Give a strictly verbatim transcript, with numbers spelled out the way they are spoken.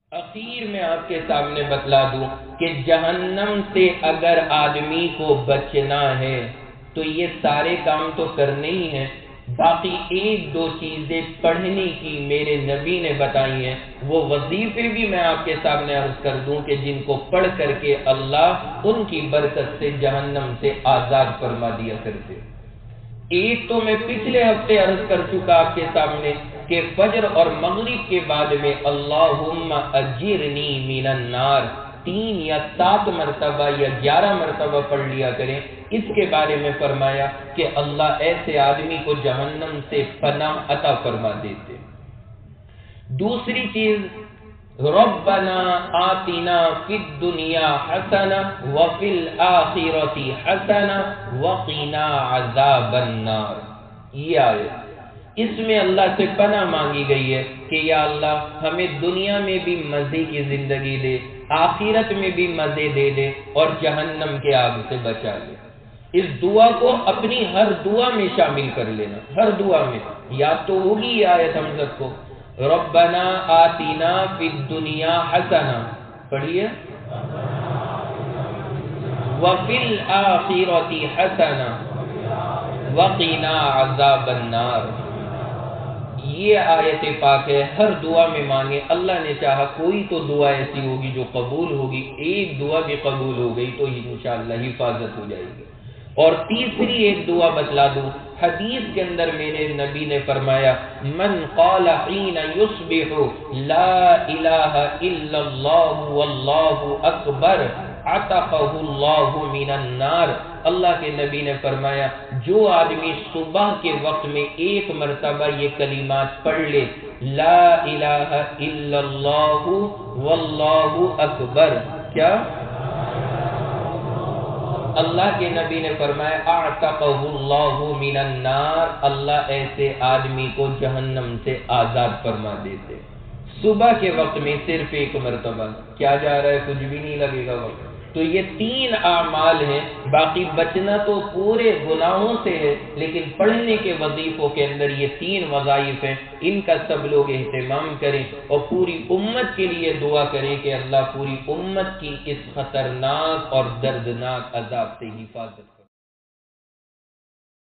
اخیر میں آپ کے سامنے بتلا دوں کہ جہنم سے اگر آدمی کو بچنا ہے تو یہ سارے کام تو کرنے ہی ہیں، باقی ایک دو چیزیں پڑھنے کی میرے نبی نے بتائی ہیں، وہ وظیفے بھی میں آپ کے سامنے عرض کر دوں کہ جن کو پڑھ کر کے اللہ ان کی برکت سے جہنم سے آزاد فرما دیا کرتے۔ ایک تو میں پچھلے ہفتے عرض کر چکا آپ کے سامنے کہ فجر اور مغرب کے بعد میں اللہم اجرنی من النار تین یا سات مرتبہ یا گیارہ مرتبہ پڑھ لیا کریں۔ اس کے بارے میں فرمایا کہ اللہ ایسے آدمی کو جہنم سے پناہ عطا فرما دیتے۔ دوسری چیز، ربنا آتنا فی الدنیا حسنہ وفی الآخرۃ حسنہ وقنا عذاب النار۔ یہ آیت اس میں اللہ سے پناہ مانگی گئی ہے کہ یا اللہ ہمیں دنیا میں بھی مزے کی زندگی دے، آخرت میں بھی مزے دے دے اور جہنم کے آگ سے بچا لے۔ اس دعا کو اپنی ہر دعا میں شامل کر لینا، ہر دعا میں یاد تو ہوگی یہ آیت ہم سب کو، ربنا آتنا فی الدنیا حسنہ، پڑھیے، وفی الآخرۃ حسنہ وقنا عذاب النار۔ یہ آیت پاک ہے، ہر دعا میں مانگے، اللہ نے چاہا کوئی تو دعا ایسی ہوگی جو قبول ہوگی، ایک دعا بھی قبول ہو گئی تو انشاءاللہ حفاظت ہو جائے گی۔ اور تیسری ایک دعا بتلا دوں، حدیث کے اندر میرے نبی نے فرمایا من قال حین یصبح لا الہ الا اللہ واللہ اکبر عتقہ اللہ من النار۔ اللہ کے نبی نے فرمایا جو آدمی صبح کے وقت میں ایک مرتبہ یہ کلمات پڑھ لے، لا الہ الا اللہ واللہ اکبر، کیا اللہ کے نبی نے فرمایا اعتقہ اللہ من النار، اللہ ایسے آدمی کو جہنم سے آزاد فرما دیتے۔ صبح کے وقت میں صرف ایک مرتبہ، کیا جا رہا ہے، کچھ بھی نہیں لگے گا وقت۔ تو یہ تین اعمال ہیں، باقی بچنا تو پورے گناہوں سے ہے، لیکن پڑھنے کے وظیفوں کے اندر یہ تین وظائف ہیں، ان کا سب لوگ اہتمام کریں اور پوری امت کے لیے دعا کریں کہ اللہ پوری امت کی اس خطرناک اور دردناک عذاب سے حفاظت